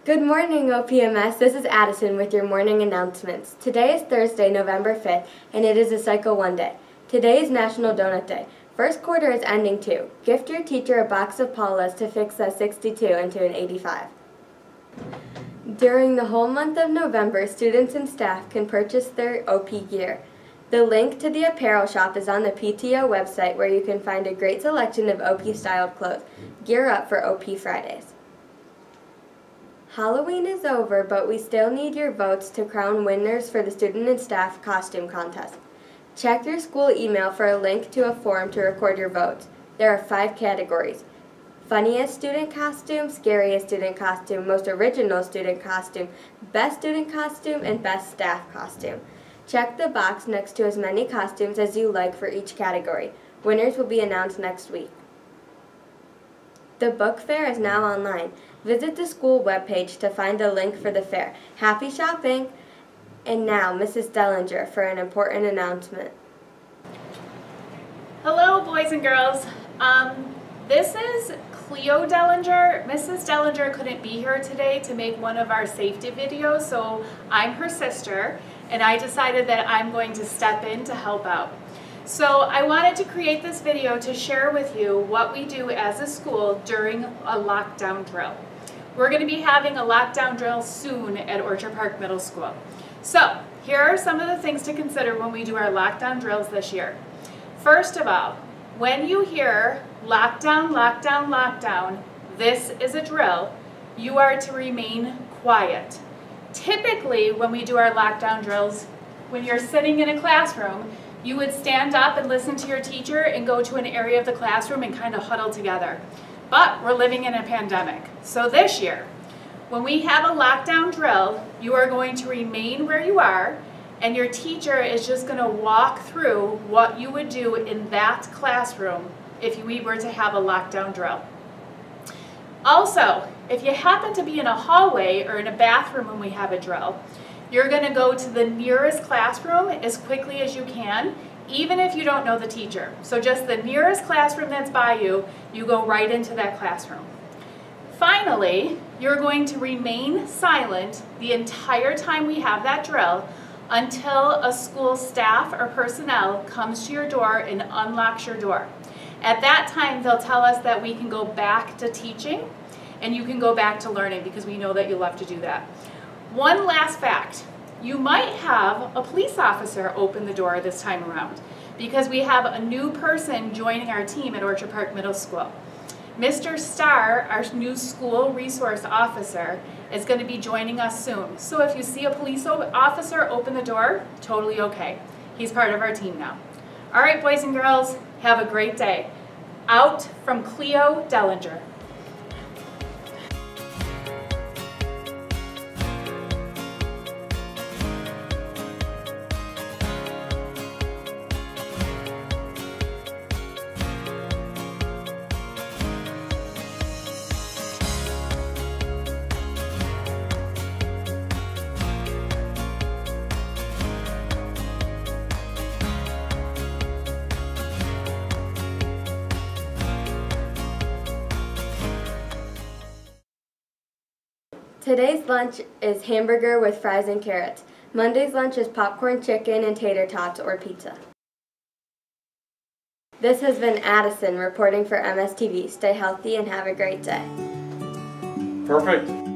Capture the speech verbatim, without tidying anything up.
Good morning, O P M S. This is Addison with your morning announcements. Today is Thursday, November fifth, and it is a Cycle one day. Today is National Donut Day. First quarter is ending too. Gift your teacher a box of Paula's to fix a sixty-two into an eighty-five. During the whole month of November, students and staff can purchase their O P gear. The link to the apparel shop is on the P T O website, where you can find a great selection of O P-styled clothes. Gear up for O P Fridays. Halloween is over, but we still need your votes to crown winners for the student and staff costume contest. Check your school email for a link to a form to record your votes. There are five categories: funniest student costume, scariest student costume, most original student costume, best student costume, and best staff costume. Check the box next to as many costumes as you like for each category. Winners will be announced next week. The book fair is now online. Visit the school webpage to find the link for the fair. Happy shopping! And now, Missus Dellinger for an important announcement. Hello, boys and girls. Um, this is Cleo Dellinger. Missus Dellinger couldn't be here today to make one of our safety videos, so I'm her sister, and I decided that I'm going to step in to help out. So I wanted to create this video to share with you what we do as a school during a lockdown drill. We're going to be having a lockdown drill soon at Orchard Park Middle School. So here are some of the things to consider when we do our lockdown drills this year. First of all, when you hear lockdown, lockdown, lockdown, this is a drill, you are to remain quiet. Typically, when we do our lockdown drills, when you're sitting in a classroom, you would stand up and listen to your teacher and go to an area of the classroom and kind of huddle together. But we're living in a pandemic. So this year, when we have a lockdown drill, you are going to remain where you are, and your teacher is just going to walk through what you would do in that classroom if we were to have a lockdown drill. Also, if you happen to be in a hallway or in a bathroom when we have a drill, you're going to go to the nearest classroom as quickly as you can, even if you don't know the teacher. So just the nearest classroom that's by you, you go right into that classroom. Finally, you're going to remain silent the entire time we have that drill until a school staff or personnel comes to your door and unlocks your door. At that time, they'll tell us that we can go back to teaching and you can go back to learning, because we know that you love to do that. One last fact, you might have a police officer open the door this time around, because we have a new person joining our team at Orchard Park Middle School. Mister Starr, our new school resource officer, is going to be joining us soon. So if you see a police officer open the door, totally okay. He's part of our team now. All right, boys and girls, have a great day. Out from Cleo Dellinger. Today's lunch is hamburger with fries and carrots. Monday's lunch is popcorn chicken and tater tots or pizza. This has been Addison reporting for M S T V. Stay healthy and have a great day. Perfect.